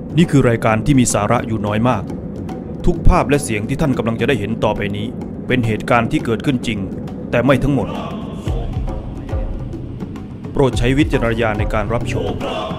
นี่คือรายการที่มีสาระอยู่น้อยมากทุกภาพและเสียงที่ท่านกำลังจะได้เห็นต่อไปนี้เป็นเหตุการณ์ที่เกิดขึ้นจริงแต่ไม่ทั้งหมดโปรดใช้วิจารณญาณในการรับชม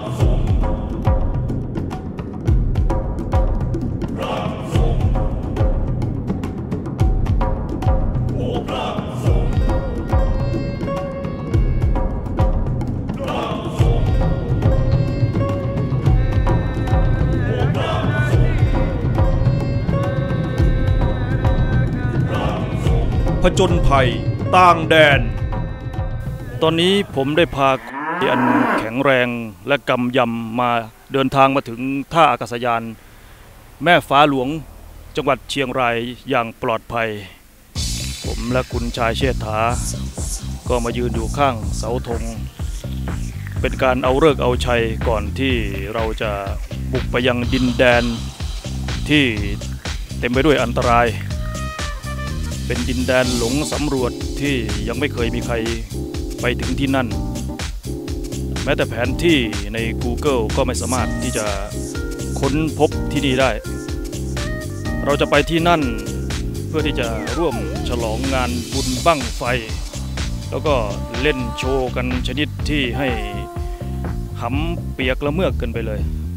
ผจญภัยต่างแดนตอนนี้ผมได้พาอันแข็งแรงและกำยำมาเดินทางมาถึงท่าอากาศยานแม่ฟ้าหลวงจังหวัดเชียงรายอย่างปลอดภัยผมและคุณชายเชษฐาก็มายืนอยู่ข้างเสาธงเป็นการเอาฤกษ์เอาชัยก่อนที่เราจะบุกไปยังดินแดนที่เต็มไปด้วยอันตรายเป็นดินแดนหลงสำรวจที่ยังไม่เคยมีใครไปถึงที่นั่นแม้แต่แผนที่ใน Google ก็ไม่สามารถที่จะค้นพบที่นี่ได้เราจะไปที่นั่นเพื่อที่จะร่วมฉลองงานบุญบั้งไฟแล้วก็เล่นโชว์กันชนิดที่ให้หำเปียกละเมือกกันไปเลย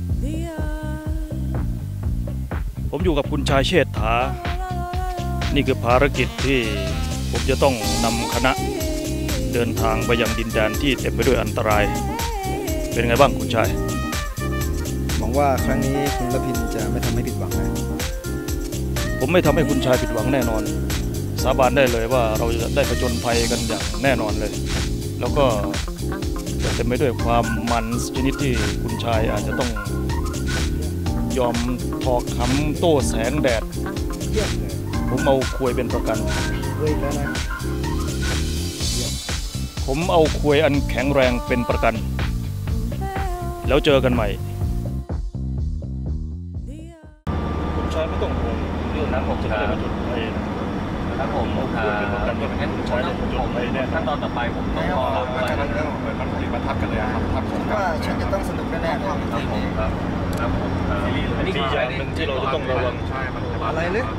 ผมอยู่กับคุณชายเชษฐานี่คือภารกิจที่ผมจะต้องนำคณะเดินทางไปยังดินแดนที่เต็มไปด้วยอันตรายเป็นไงบ้างคุณชายหวังว่าครั้งนี้คุณละพินจะไม่ทำให้ผิดหวังนะผมไม่ทำให้คุณชายผิดหวังแน่นอนสาบานได้เลยว่าเราจะได้ผจญภัยกันอย่างแน่นอนเลยแล้วก็จะเต็มไปด้วยความมันชนิดที่คุณชายอาจจะต้องยอมถอกคำโต้แสงแดดผมเอาควยเป็นประกันผมเอาควยอันแข็งแรงเป็นประกันแล้วเจอกันใหม่คุณชายไม่ต้องห่วงเรื่องนั้นผมจะได้มาจุดไปนะครับผมเอาควยเป็นประกันก็ให้คุณชายได้มาจุดไปแน่ขั้นตอนต่อไปผมต้องรอรับไปเรื่องเหมือนมันผลิตมาทับกันเลยครับทับผมว่าฉันจะต้องสนุกแน่ๆครับผมครับผมอันนี้คืออย่างหนึ่งที่เราจะต้องระวังอะไรลึก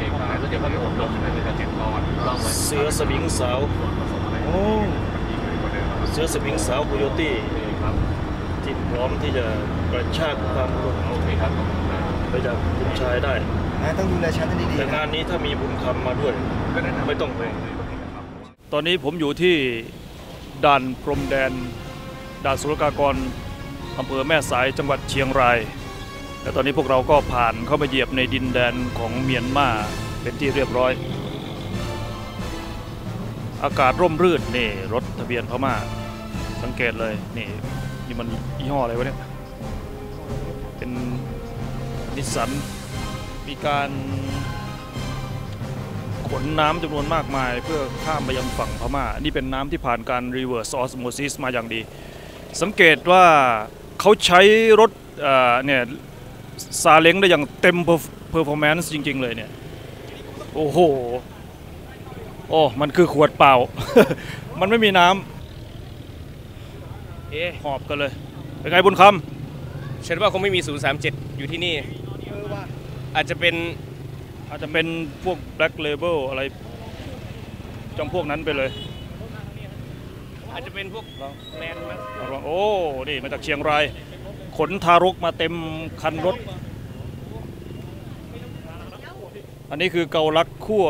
เสือสมิงสาวเสือสมิงสาวโคโยตี้ที่พร้อมที่จะกระชากความกดไปจากคุณชายได้ต้องดูแลฉันให้ดีๆแต่งานนี้ถ้ามีบุญคำมาด้วยไม่ต้องเลยตอนนี้ผมอยู่ที่ด่านพรมแดนด่านศุลกากรอำเภอแม่สายจังหวัดเชียงรายและตอนนี้พวกเราก็ผ่านเข้ามาเหยียบในดินแดนของเมียนมาเป็นที่เรียบร้อยอากาศร่มรื่นนี่รถทะเบียนพม่าสังเกตเลยนี่มันยี่ห้ออะไรวะเนี่ยเป็นนิสสันมีการขนน้ำจำนวนมากมายเพื่อข้ามไปยังฝั่งพม่านี่เป็นน้ำที่ผ่านการ reverse osmosis มาอย่างดีสังเกตว่าเขาใช้รถเนี่ยซาเล้งได้อย่างเต็มเพอร์ฟอร์แมนซ์จริงๆเลยเนี่ยโอ้โหมันคือขวดเปล่า มันไม่มีน้ำหอบกันเลยเป็นไงบุญคำฉันว่าคงไม่มี037อยู่ที่นี่อาจจะเป็นพวก Black Label อะไรจำพวกนั้นไปเลยอาจจะเป็นพวกแมนมั้งนี่มาจากเชียงรายขนทารกมาเต็มคันรถอันนี้คือเกาลัดคั่ว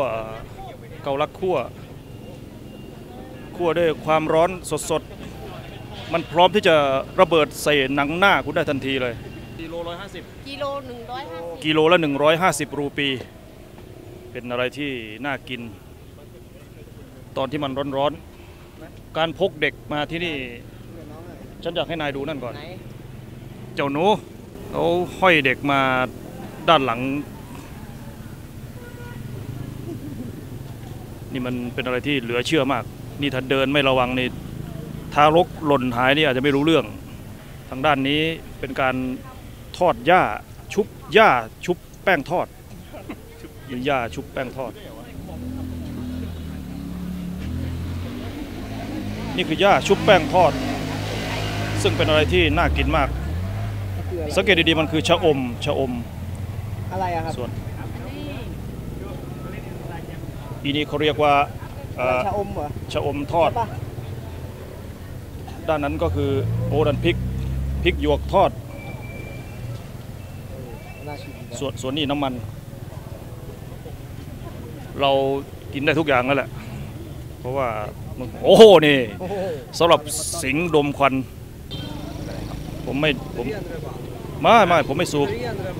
ด้วยความร้อนสดๆมันพร้อมที่จะระเบิดใส่หนังหน้าคุณได้ทันทีเลยกิโล150กิโลละ150รูปีเป็นอะไรที่น่ากินตอนที่มันร้อนๆการพกเด็กมาที่นี่ฉันอยากให้นายดูนั่นก่อนเจ้าหนูเขาห้อยเด็กมาด้านหลังนี่มันเป็นอะไรที่เหลือเชื่อมากนี่ถ้าเดินไม่ระวังนี่ทารกหล่นหายนี่อาจจะไม่รู้เรื่องทางด้านนี้เป็นการทอดหญ้าชุบแป้งทอดหญ้าชุบแป้งทอดนี่คือหญ้าชุบแป้งทอดซึ่งเป็นอะไรที่น่ากินมากสังเกตดีๆมันคือชะอมอะไรอะครับส่วนอีนี้เขาเรียกว่าชะอมเหรอชะอมทอดใช่ปะด้านนั้นก็คือโอ้ดันพริกหยวกทอดน่าชิมดีนะส่วนนี้น้ำมัน เรากินได้ทุกอย่างนั่นแหละ เพราะว่าโอ้โหนี่โอ้โหสำหรับสิงดมควันผมไม่ผมไม่สูบ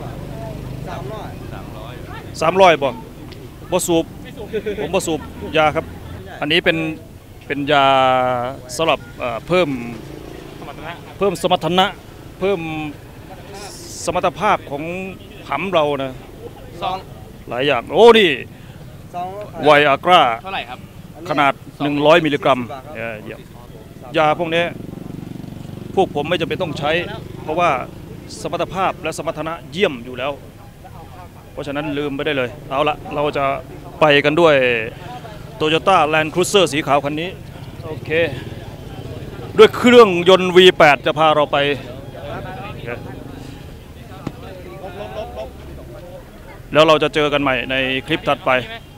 300บ่สูบผมบ่สูบยาครับ อันนี้เป็นยาสำหรับเพิ่มสมรรถนะเพิ่มสมรรถภาพของหำเรานะซองหลายอย่างโอ้นี่ซองไวอากราเท่าไหร่ครับขนาด100มิลลิกรัมเยี่ยมยาพวกนี้พวกผมไม่จำเป็นต้องใช้ เพราะว่าสมรรถภาพและสมรรถนะเยี่ยมอยู่แล้ว เพราะฉะนั้นลืมไปได้เลยเอาละเราจะไปกันด้วย Toyota Land Cruiser สีขาวคันนี้โอเคด้วยเครื่องยนต์ V8 จะพาเราไปแล้วเราจะเจอกันใหม่ในคลิปถัดไป